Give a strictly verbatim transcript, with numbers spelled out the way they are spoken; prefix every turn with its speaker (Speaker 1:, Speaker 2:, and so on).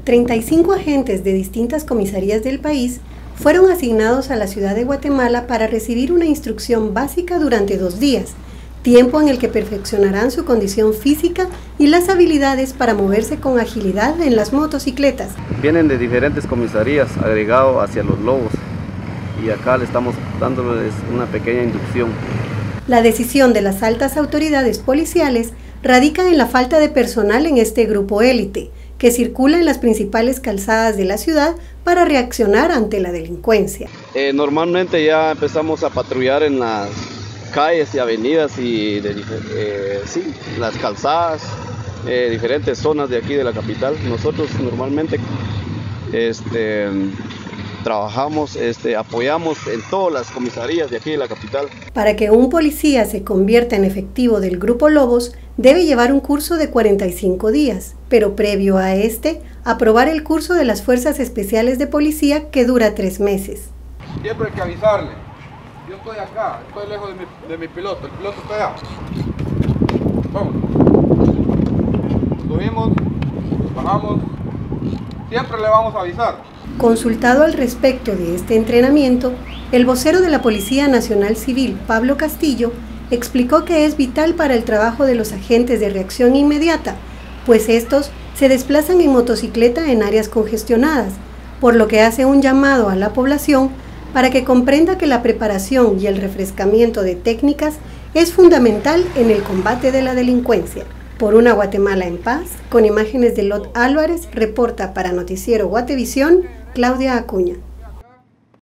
Speaker 1: treinta y cinco agentes de distintas comisarías del país fueron asignados a la ciudad de Guatemala para recibir una instrucción básica durante dos días, tiempo en el que perfeccionarán su condición física y las habilidades para moverse con agilidad en las motocicletas.
Speaker 2: Vienen de diferentes comisarías agregado hacia los Lobos y acá le estamos dándoles una pequeña inducción.
Speaker 1: La decisión de las altas autoridades policiales radica en la falta de personal en este grupo élite, que circula en las principales calzadas de la ciudad para reaccionar ante la delincuencia.
Speaker 2: Eh, normalmente ya empezamos a patrullar en las calles y avenidas y de, eh, sí, las calzadas, eh, diferentes zonas de aquí de la capital. Nosotros normalmente este, trabajamos, este, apoyamos en todas las comisarías de aquí de la capital.
Speaker 1: Para que un policía se convierta en efectivo del Grupo Lobos, debe llevar un curso de cuarenta y cinco días, pero previo a este, aprobar el curso de las Fuerzas Especiales de Policía que dura tres meses.
Speaker 3: Siempre hay que avisarle. Yo estoy acá, estoy lejos de mi, de mi piloto, el piloto está allá. Vamos. Subimos, bajamos, siempre le vamos a avisar.
Speaker 1: Consultado al respecto de este entrenamiento, el vocero de la Policía Nacional Civil, Pablo Castillo, explicó que es vital para el trabajo de los agentes de reacción inmediata, pues estos se desplazan en motocicleta en áreas congestionadas, por lo que hace un llamado a la población para que comprenda que la preparación y el refrescamiento de técnicas es fundamental en el combate de la delincuencia. Por una Guatemala en paz, con imágenes de Lot Álvarez, reporta para Noticiero Guatevisión, Claudia Acuña.